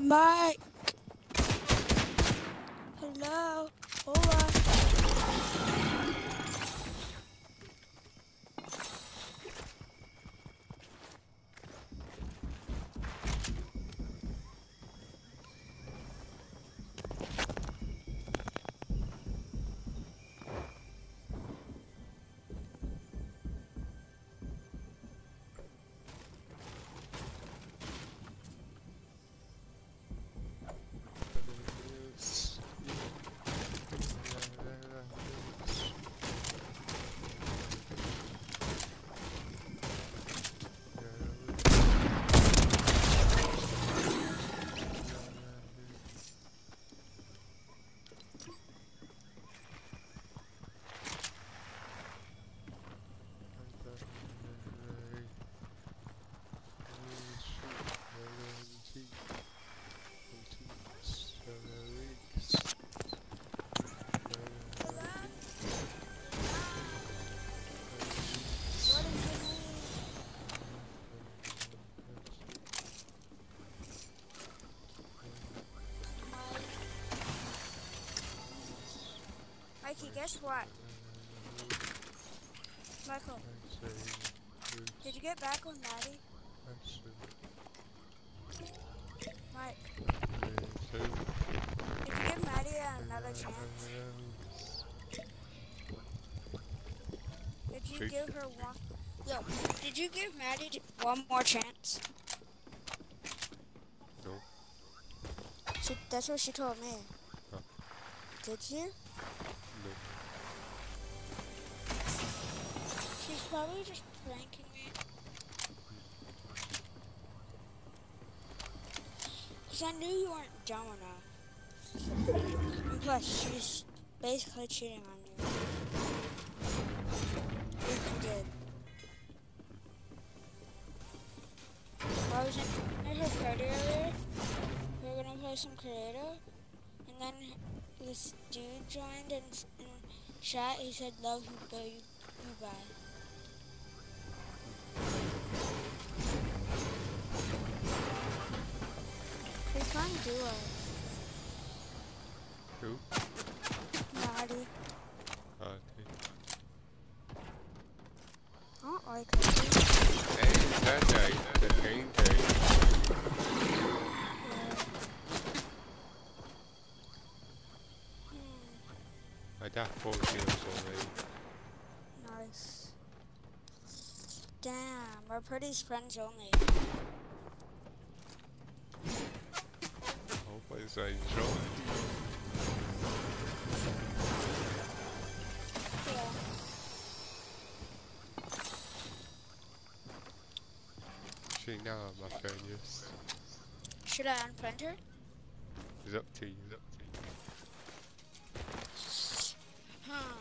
Mike. Hello. Hola. Mikey, guess what? Michael, did you get back on Maddie? Mike, did you give Maddie another chance? Did you give her one? Yo, did you give Maddie one more chance? No. That's what she told me. Huh. Did you? No. She's probably just pranking me. Because I knew you weren't dumb enough. And plus, she's basically cheating on you. If you did. I was in her party earlier. We were gonna play some creative. And then this dude joined and in chat, he said, "Love you, babe, you bye." They can't do it. Who? Naughty. I don't like her. Hey, that guy, the pain tag. I got 4 kills already. Nice. Damn, we're pretty friends only. Hope I join. Yeah. She now my friend is. Should I unfriend her? It's up to you. Huh.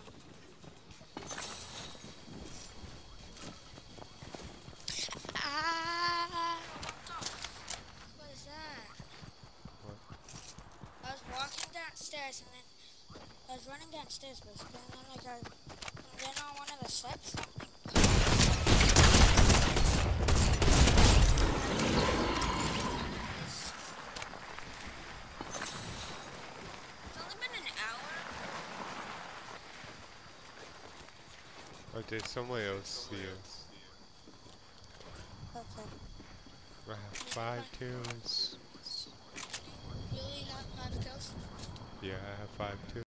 Ah! What is that? What? I was walking downstairs and then I was running downstairs basically, and then and then on one of the steps something. It's only been an hour. Or did someone else see us? Okay. I have 5 kills. Really have 5 kills? Yeah, I have 5 kills.